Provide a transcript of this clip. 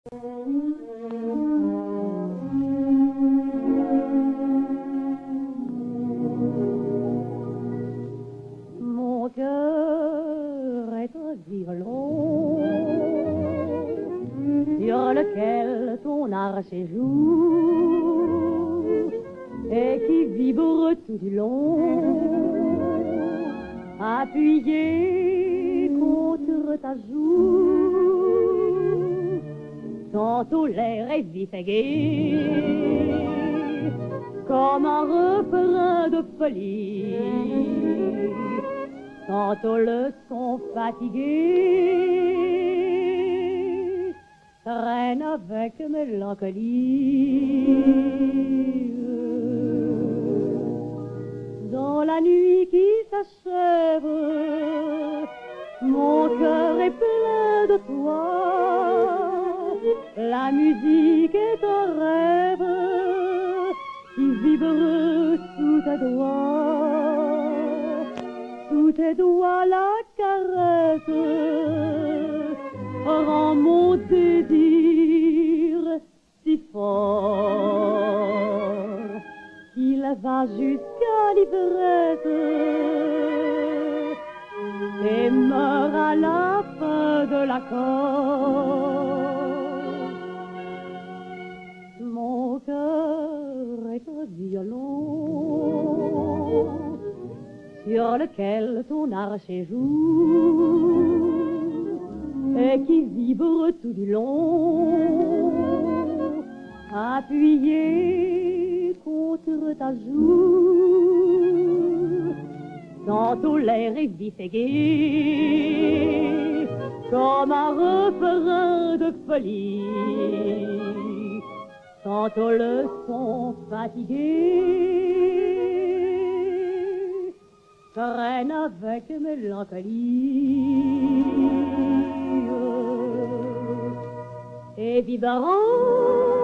Mon cœur est un violon sur lequel ton art séjour et qui vibre tout du long, appuyé contre ta joue. Tantôt l'air est vif et gai, comme un refrain de folie, tantôt le son fatigué traîne avec mélancolie. Dans la nuit qui s'achève, mon cœur est plein de toi. La musique est un rêve qui vibre sous tes doigts. Sous tes doigts la caresse rend mon désir si fort qu'il va jusqu'à l'ivresse et meurt à la fin de l'accord. Mon cœur est un violon sur lequel ton art séjour et qui vibre tout du long, appuyé contre ta joue. Tantôt l'air est vif et gai, comme un refrain de folie, tantôt le son fatigué traîne avec mélancolie et vibrant